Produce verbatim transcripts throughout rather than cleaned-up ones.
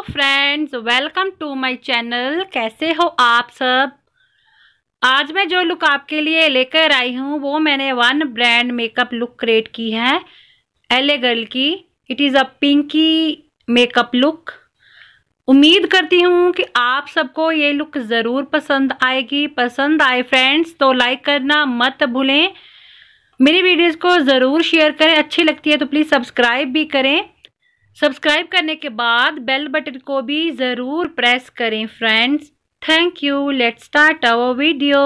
Friends, welcome to my channel. कैसे हो आप सब। आज मैं जो लुक आपके लिए लेकर आई हूँ वो मैंने one brand makeup look create की है, एल.ए गर्ल की। It is a pinky makeup look. उम्मीद करती हूँ कि आप सबको ये लुक ज़रूर पसंद आएगी। पसंद आए फ्रेंड्स तो लाइक करना मत भूलें, मेरी वीडियोज़ को ज़रूर शेयर करें। अच्छी लगती है तो प्लीज़ सब्सक्राइब भी करें। सब्सक्राइब करने के बाद बेल बटन को भी ज़रूर प्रेस करें friends. Thank you. Let's start our video.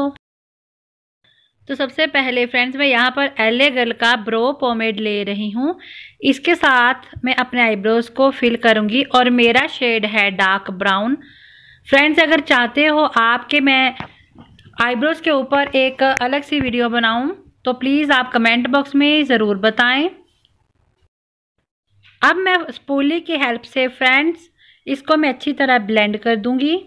तो सबसे पहले फ्रेंड्स मैं यहाँ पर एल.ए गर्ल का ब्रो पोमेड ले रही हूँ। इसके साथ मैं अपने आईब्रोज को फिल करूँगी और मेरा शेड है डार्क ब्राउन। फ्रेंड्स अगर चाहते हो आप कि मैं आईब्रोज के ऊपर एक अलग सी वीडियो बनाऊँ तो प्लीज़ आप कमेंट बॉक्स में ज़रूर बताएं। अब मैं स्पूली की हेल्प से फ्रेंड्स इसको मैं अच्छी तरह ब्लेंड कर दूंगी।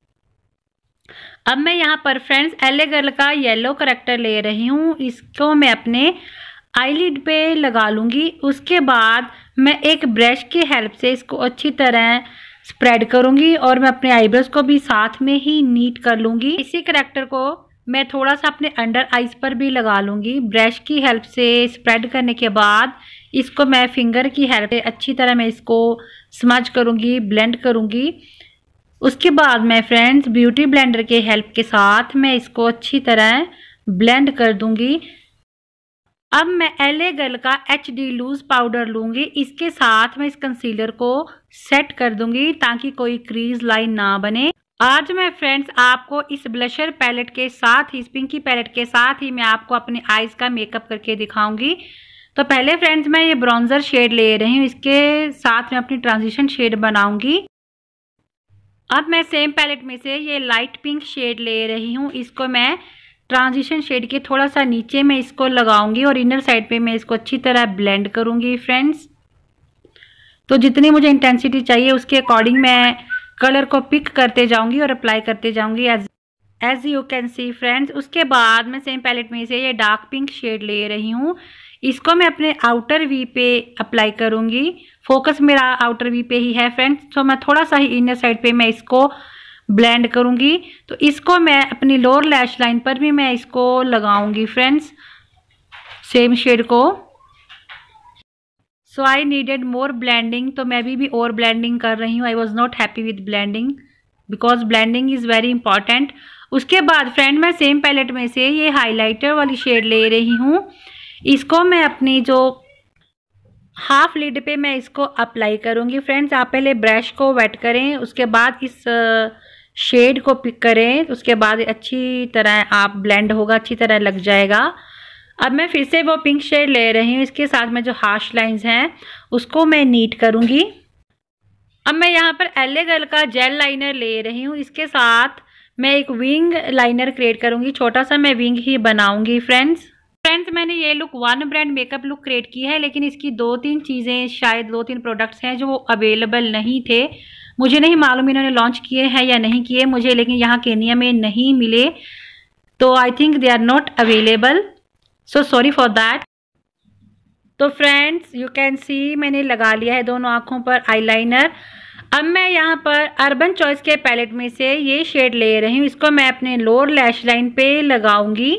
अब मैं यहाँ पर फ्रेंड्स एल.ए गर्ल का येलो करेक्टर ले रही हूँ। इसको मैं अपने आईलिड पे लगा लूँगी। उसके बाद मैं एक ब्रश की हेल्प से इसको अच्छी तरह स्प्रेड करूँगी और मैं अपने आईब्रोज को भी साथ में ही नीट कर लूँगी। इसी करेक्टर को मैं थोड़ा सा अपने अंडर आइज पर भी लगा लूँगी। ब्रश की हेल्प से स्प्रेड करने के बाद इसको मैं फिंगर की हेल्प से अच्छी तरह मैं इसको स्मज करूँगी, ब्लेंड करूँगी। उसके बाद मैं फ्रेंड्स ब्यूटी ब्लेंडर के हेल्प के साथ मैं इसको अच्छी तरह ब्लेंड कर दूँगी। अब मैं एल.ए गर्ल का एच डी लूज पाउडर लूँगी। इसके साथ मैं इस कंसीलर को सेट कर दूँगी ताकि कोई क्रीज लाइन ना बने। आज मैं फ्रेंड्स आपको इस ब्लशर पैलेट के साथ ही, इस पिंकी पैलेट के साथ ही मैं आपको अपने आईज का मेकअप करके दिखाऊंगी। तो पहले फ्रेंड्स मैं ये ब्रॉन्जर शेड ले रही हूँ, इसके साथ मैं अपनी ट्रांजिशन शेड बनाऊंगी। अब मैं सेम पैलेट में से ये लाइट पिंक शेड ले रही हूँ। इसको मैं ट्रांजिशन शेड के थोड़ा सा नीचे में इसको लगाऊंगी और इनर साइड पे मैं इसको अच्छी तरह ब्लेंड करूँगी फ्रेंड्स। तो जितनी मुझे इंटेंसिटी चाहिए उसके अकॉर्डिंग मैं कलर को पिक करते जाऊंगी और अप्लाई करते जाऊंगी as as you can see friends. उसके बाद मैं सेम पैलेट में से ये डार्क पिंक शेड ले रही हूँ। इसको मैं अपने आउटर वी पे अप्लाई करूँगी। फोकस मेरा आउटर वी पे ही है फ्रेंड्स, तो मैं थोड़ा सा ही इनर साइड पे मैं इसको ब्लेंड करूँगी। तो इसको मैं अपनी लोअर लैश लाइन पर भी मैं इसको लगाऊंगी फ्रेंड्स, सेम शेड को। सो आई नीडेड मोर ब्लेंडिंग, तो मैं भी भी और ब्लेंडिंग कर रही हूँ। I was not happy with blending because blending is very important. उसके बाद फ्रेंड मैं सेम पैलेट में से ये हाइलाइटर वाली शेड ले रही हूँ। इसको मैं अपनी जो हाफ लिड पे मैं इसको अप्लाई करूँगी फ्रेंड्स। आप पहले ब्रश को वेट करें, उसके बाद इस शेड को पिक करें, उसके बाद अच्छी तरह आप ब्लेंड होगा, अच्छी तरह लग जाएगा। अब मैं फिर से वो पिंक शेड ले रही हूँ। इसके साथ में जो हार्श लाइंस हैं उसको मैं नीट करूँगी। अब मैं यहाँ पर एल.ए गर्ल का जेल लाइनर ले रही हूँ। इसके साथ मैं एक विंग लाइनर क्रिएट करूँगी, छोटा सा मैं विंग ही बनाऊँगी फ्रेंड्स। फ्रेंड्स मैंने ये look one brand makeup look create की है, लेकिन इसकी दो तीन चीज़ें, शायद दो तीन प्रोडक्ट्स हैं जो वो अवेलेबल नहीं थे। मुझे नहीं मालूम इन्होंने लॉन्च किए हैं या नहीं किए मुझे, लेकिन यहाँ केनिया में नहीं मिले, तो I think they are not available, so sorry for that. तो फ्रेंड्स यू कैन सी मैंने लगा लिया है दोनों आँखों पर आईलाइनर। अब मैं यहाँ पर अर्बन चॉइस के पैलेट में से ये शेड ले रही हूँ। इसको मैं अपने लोअर लैश लाइन पे लगाऊंगी।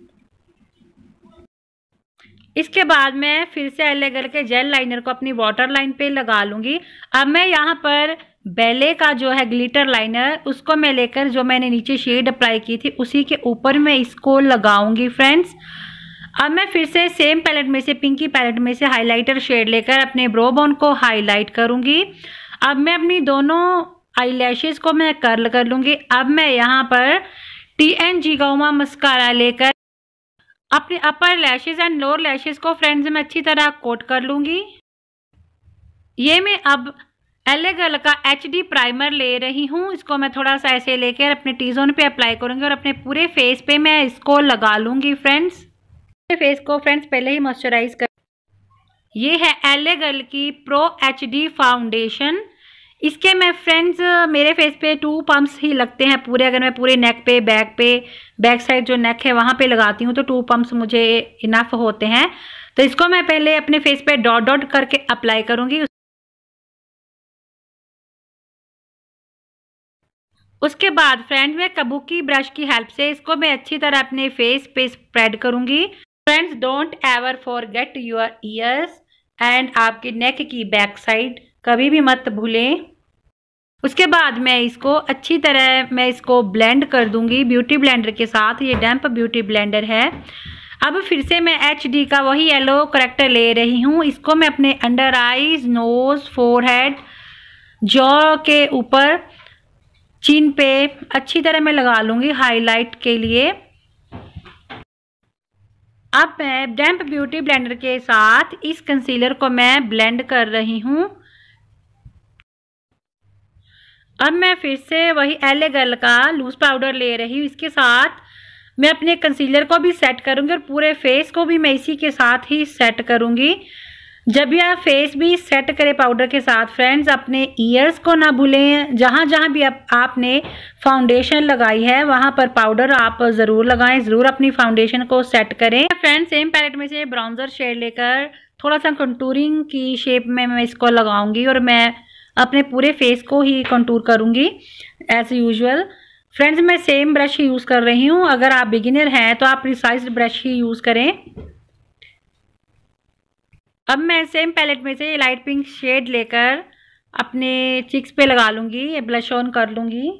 इसके बाद मैं फिर से एल.ए गर्ल के जेल लाइनर को अपनी वाटर लाइन पे लगा लूँगी। अब मैं यहाँ पर बेले का जो है ग्लिटर लाइनर, उसको मैं लेकर जो मैंने नीचे शेड अप्लाई की थी उसी के ऊपर मैं इसको लगाऊंगी फ्रेंड्स। अब मैं फिर से सेम पैलेट में से, पिंकी पैलेट में से हाइलाइटर शेड लेकर अपने ब्रो बोन को हाईलाइट करूँगी। अब मैं अपनी दोनों आई लैशेज़ को मैं कर्ल कर लूँगी। अब मैं यहाँ पर टी एन जी गौमा मस्कारा लेकर अपने upper lashes and lower lashes को फ्रेंड्स मैं अच्छी तरह कोट कर लूँगी। ये मैं अब एल.ए गर्ल का एच डी प्राइमर ले रही हूँ। इसको मैं थोड़ा सा ऐसे लेकर अपने टी जोन पे अप्लाई करूँगी और अपने पूरे फेस पे मैं इसको लगा लूँगी फ्रेंड्स। फेस को फ्रेंड्स पहले ही मॉइस्चराइज कर। ये है एल.ए गर्ल की प्रो एच डी फाउंडेशन। इसके मैं फ्रेंड्स मेरे फेस पे टू पम्प्स ही लगते हैं पूरे। अगर मैं पूरे नेक पे, बैक पे, बैक साइड जो नेक है वहाँ पे लगाती हूँ तो टू पम्प्स मुझे इनफ होते हैं। तो इसको मैं पहले अपने फेस पे डॉट डॉट करके अप्लाई करूँगी। उसके बाद फ्रेंड्स मैं कबूकी ब्रश की हेल्प से इसको मैं अच्छी तरह अपने फेस पे स्प्रेड करूंगी। Friends don't ever forget your ears and आपकी नेक की बैक साइड कभी भी मत भूलें। उसके बाद मैं इसको अच्छी तरह मैं इसको ब्लेंड कर दूंगी ब्यूटी ब्लेंडर के साथ। ये डैम्प ब्यूटी ब्लेंडर है। अब फिर से मैं एच डी का वही येलो करेक्टर ले रही हूँ। इसको मैं अपने under eyes, nose, forehead, jaw के ऊपर, चिन पे अच्छी तरह मैं लगा लूंगी हाईलाइट के लिए। अब मैं डैम्प ब्यूटी ब्लेंडर के साथ इस कंसीलर को मैं ब्लेंड कर रही हूँ। अब मैं फिर से वही एल ए गर्ल का लूज पाउडर ले रही हूँ। इसके साथ मैं अपने कंसीलर को भी सेट करूंगी और पूरे फेस को भी मैं इसी के साथ ही सेट करूंगी। जब भी आप फेस भी सेट करें पाउडर के साथ फ्रेंड्स, अपने ईयर्स को ना भूलें। जहाँ जहाँ भी आप, आपने फाउंडेशन लगाई है वहाँ पर पाउडर आप ज़रूर लगाएं, ज़रूर अपनी फाउंडेशन को सेट करें। फ्रेंड्स सेम पैलेट में से ब्राउन्जर शेड लेकर थोड़ा सा कंटूरिंग की शेप में मैं इसको लगाऊंगी और मैं अपने पूरे फेस को ही कंटूर करूंगी एज यूजुअल। फ्रेंड्स मैं सेम ब्रश यूज़ कर रही हूँ। अगर आप बिगिनर हैं तो आप प्रिसाइज्ड ब्रश ही यूज़ करें। अब मैं सेम पैलेट में से लाइट पिंक शेड लेकर अपने चिक्स पे लगा लूँगी, ये ब्लश ऑन कर लूँगी।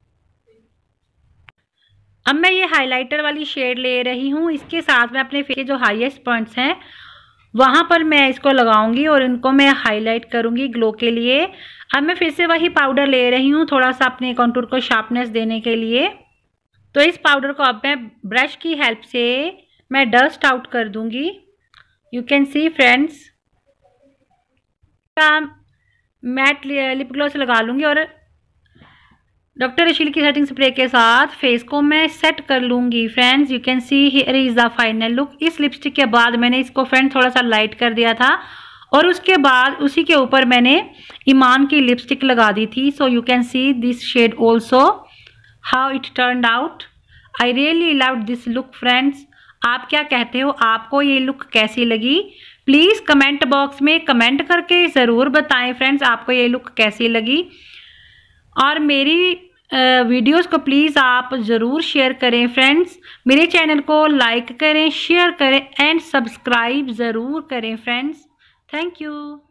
अब मैं ये हाइलाइटर वाली शेड ले रही हूँ। इसके साथ मैं अपने फेस के जो हाईएस्ट पॉइंट्स हैं वहाँ पर मैं इसको लगाऊंगी और इनको मैं हाईलाइट करूँगी ग्लो के लिए। अब मैं फिर से वही पाउडर ले रही हूँ थोड़ा सा अपने कॉन्टूर को शार्पनेस देने के लिए। तो इस पाउडर को अब मैं ब्रश की हेल्प से मैं डस्ट आउट कर दूँगी। यू कैन सी फ्रेंड्स का मैट लिप ग्लॉस लगा लूँगी और डॉक्टर रशील की सेटिंग स्प्रे के साथ फेस को मैं सेट कर लूँगी। Friends you can see here is the final look. इस लिपस्टिक के बाद मैंने इसको फ्रेंड्स थोड़ा सा लाइट कर दिया था और उसके बाद उसी के ऊपर मैंने ईमान की लिपस्टिक लगा दी थी। So you can see this shade also how it turned out. I really love this look friends. आप क्या कहते हो, आपको ये लुक कैसी लगी? प्लीज़ कमेंट बॉक्स में कमेंट करके ज़रूर बताएं फ्रेंड्स आपको ये लुक कैसी लगी। और मेरी वीडियोस को प्लीज़ आप ज़रूर शेयर करें फ्रेंड्स। मेरे चैनल को लाइक करें, शेयर करें एंड सब्सक्राइब ज़रूर करें फ्रेंड्स। Thank you.